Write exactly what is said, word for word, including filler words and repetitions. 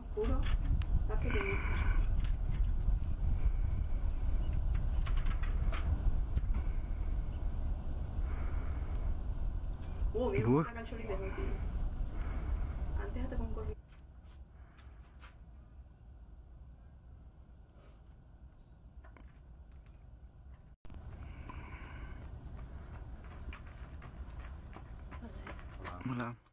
Puro. Está pequeñito. Uh, mira cómo saca el chorilejo, tío. Antes hasta con corriente. Hola.